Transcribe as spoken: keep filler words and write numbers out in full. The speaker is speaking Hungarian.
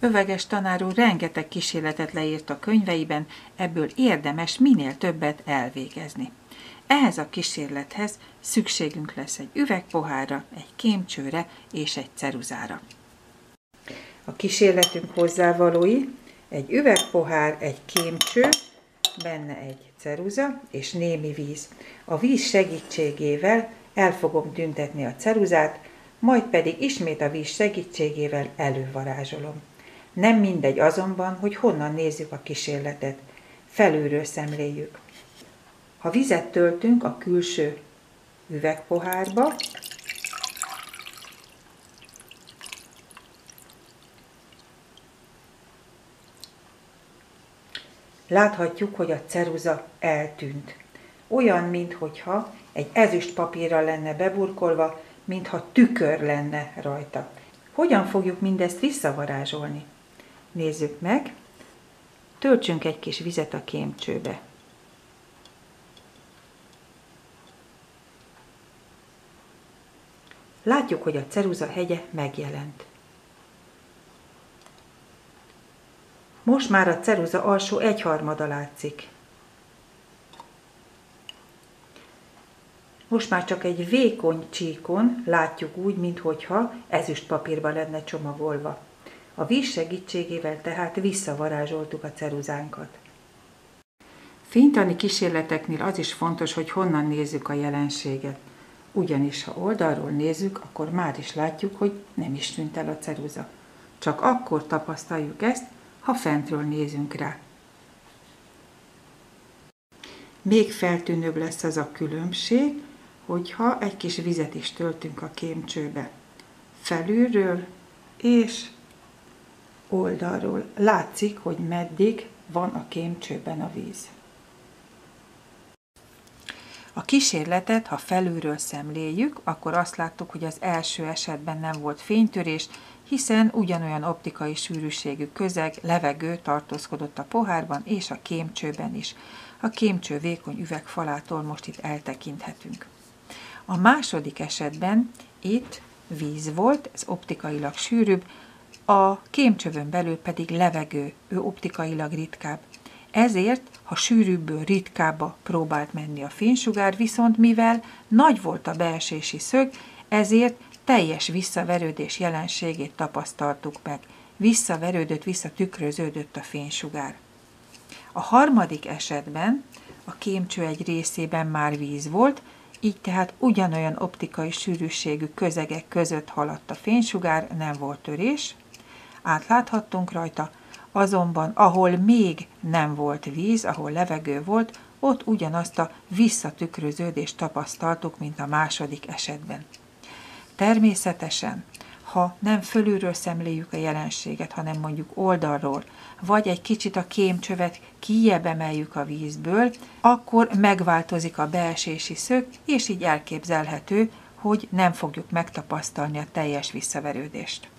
Öveges tanár úr rengeteg kísérletet leírt a könyveiben, ebből érdemes minél többet elvégezni. Ehhez a kísérlethez szükségünk lesz egy üvegpohárra, egy kémcsőre és egy ceruzára. A kísérletünk hozzávalói: egy üvegpohár, egy kémcső, benne egy ceruza és némi víz. A víz segítségével el fogom tüntetni a ceruzát, majd pedig ismét a víz segítségével elővarázsolom. Nem mindegy azonban, hogy honnan nézzük a kísérletet. Felülről szemléljük. Ha vizet töltünk a külső üvegpohárba, láthatjuk, hogy a ceruza eltűnt. Olyan, minthogyha egy ezüst papírral lenne beburkolva, mintha tükör lenne rajta. Hogyan fogjuk mindezt visszavarázsolni? Nézzük meg. Töltsünk egy kis vizet a kémcsőbe. Látjuk, hogy a ceruza hegye megjelent. Most már a ceruza alsó egyharmada látszik. Most már csak egy vékony csíkon látjuk úgy, minthogyha ezüst papírba lenne csomagolva. A víz segítségével tehát visszavarázsoltuk a ceruzánkat. Fénytani kísérleteknél az is fontos, hogy honnan nézzük a jelenséget. Ugyanis ha oldalról nézzük, akkor már is látjuk, hogy nem is tűnt el a ceruza. Csak akkor tapasztaljuk ezt, ha fentről nézünk rá. Még feltűnőbb lesz az a különbség, hogyha egy kis vizet is töltünk a kémcsőbe. Felülről és oldalról látszik, hogy meddig van a kémcsőben a víz. A kísérletet, ha felülről szemléljük, akkor azt láttuk, hogy az első esetben nem volt fénytörés, hiszen ugyanolyan optikai sűrűségű közeg, levegő tartózkodott a pohárban és a kémcsőben is. A kémcső vékony üvegfalától most itt eltekinthetünk. A második esetben itt víz volt, ez optikailag sűrűbb, a kémcsövön belül pedig levegő, ő optikailag ritkább. Ezért, ha sűrűbből ritkábba próbált menni a fénysugár, viszont mivel nagy volt a beesési szög, ezért teljes visszaverődés jelenségét tapasztaltuk meg. Visszaverődött, visszatükröződött a fénysugár. A harmadik esetben a kémcső egy részében már víz volt, így tehát ugyanolyan optikai sűrűségű közegek között haladt a fénysugár, nem volt törés, átláthattunk rajta, azonban ahol még nem volt víz, ahol levegő volt, ott ugyanazt a visszatükröződést tapasztaltuk, mint a második esetben. Természetesen, ha nem fölülről szemléljük a jelenséget, hanem mondjuk oldalról, vagy egy kicsit a kémcsövet kijjebb emeljük a vízből, akkor megváltozik a beesési szög, és így elképzelhető, hogy nem fogjuk megtapasztalni a teljes visszaverődést.